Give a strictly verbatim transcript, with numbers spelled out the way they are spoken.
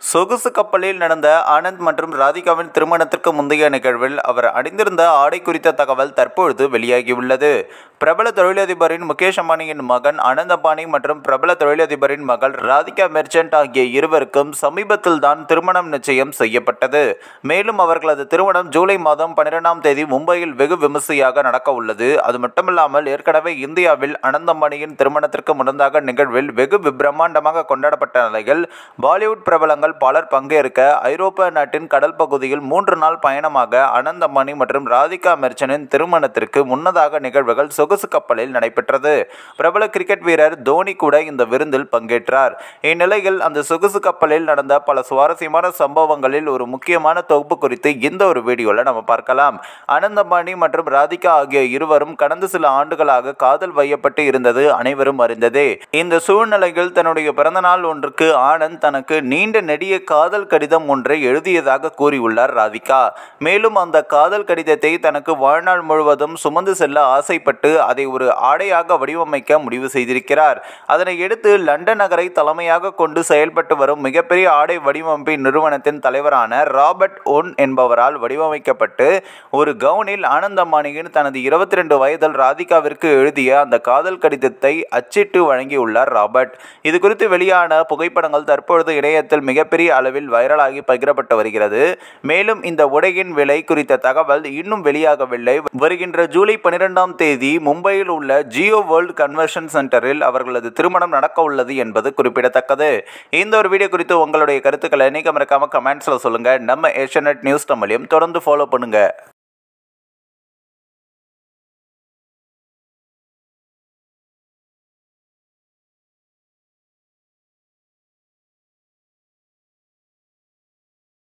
சொகுசு கப்பலில் நடந்த ஆனந்த் மற்றும் ராதிகாவின் திருமணத்திற்கு முந்தைய நிகழ்வில் அவர் அணிந்திருந்த ஆடை குறித்த தகவல் தற்பொழுது வெளியாகியுள்ளது. பிரபல தொழிலதிபரின் முகேஷ் அம்பானியின் மகன் ஆனந்த் அம்பானி மற்றும் பிரபல தொழிலதிபரின் மகள் ராதிகா மெர்ச்சன்ட் ஆகிய இருவருக்கும் சமீபத்தில் தான் திருமணம் நிச்சயம் செய்யப்பட்டது. மேலும் அவர்களது திருமணம் ஜூலை மாதம் பன்னிரெண்டாம் தேதி மும்பையில் வெகு விமர்சையாக நடக்க உள்ளது. அது மட்டுமில்லாமல் ஏற்கனவே இந்தியாவில் ஆனந்த் அம்பானியின் திருமணத்திற்கு முன்னதாக நிகழ்வில் வெகு பிரம்மாண்டமாக கொண்டாடப்பட்ட நிலையில் பாலிவுட் பிரபலங்கள் பலர் பங்கேற்க ஐரோப்பா நாட்டின் கடல் பகுதியில் மூன்று நாள் பயணமாக ஆனந்த் அம்பானி மற்றும் ராதிகா மெர்ச்சனின் திருமணத்திற்கு முன்னதாக நிகழ்வுகள் சொகுசு கப்பலில் நடைபெற்றது. பிரபல கிரிக்கெட் வீரர் தோனி கூட இந்த விருந்தில் பங்கேற்றார். இந்நிலையில் அந்த சொகுசு கப்பலில் நடந்த பல சுவாரஸ்யமான சம்பவங்களில் ஒரு முக்கியமான தொகுப்பு குறித்து இந்த ஒரு வீடியோல நம்ம பார்க்கலாம். ஆனந்த் அம்பானி மற்றும் ராதிகா ஆகிய இருவரும் கடந்த சில ஆண்டுகளாக காதல் வையப்பட்டு இருந்தது அனைவரும் அறிந்ததே. இந்த சூழ்நிலையில் தன்னுடைய பிறந்த நாள் ஒன்றுக்கு ஆனந்த் தனக்கு நீண்ட நெடிய காதல் கடிதம் ஒன்றை எழுதியதாக கூறியுள்ளார் ராதிகா. மேலும் அந்த காதல் கடிதத்தை தனக்கு வாழ்நாள் முழுவதும் சுமந்து செல்ல ஆசைப்பட்டு அதை ஒரு ஆடையாக வடிவமைக்க முடிவு செய்திருக்கிறார். அதனை எடுத்து லண்டன் நகரை தலைமையாக கொண்டு செயல்பட்டு வரும் மிகப்பெரிய ஆடை வடிவமைப்பு நிறுவனத்தின் தலைவரான ராபர்ட் ஒன் என்பவரால் வடிவமைக்கப்பட்டு ஒரு கவுனில் ஆனந்த் அம்பானியின் தனது இருபத்தி இரண்டு வயதில் ராதிகாவிற்கு எழுதிய அந்த காதல் கடிதத்தை அச்சிட்டு வழங்கியுள்ளார் ராபர்ட். இது குறித்து வெளியான புகைப்படங்கள் தற்பொழுது இணையத்தில் மிகப்பெரிய அளவில் வைரலாகி பகிரப்பட்டு வருகிறது. மேலும் இந்த உடையின் விலை குறித்த தகவல் இன்னும் வெளியாகவில்லை. வருகின்ற ஜூலை பன்னிரெண்டாம் தேதி மும்பையில் உள்ள ஜியோ வேர்ல்ட் கன்வென்ஷன் சென்டரில் அவர்களது திருமணம் நடக்க உள்ளது என்பது குறிப்பிடத்தக்கது. இந்த ஒரு வீடியோ குறித்து உங்களுடைய கருத்துக்களை நீங்க மறக்காம கமெண்ட்ஸ்ல சொல்லுங்க. நம்ம ஏஷியநெட் நியூஸ் தமிழையும் தொடர்ந்து ஃபாலோ பண்ணுங்க.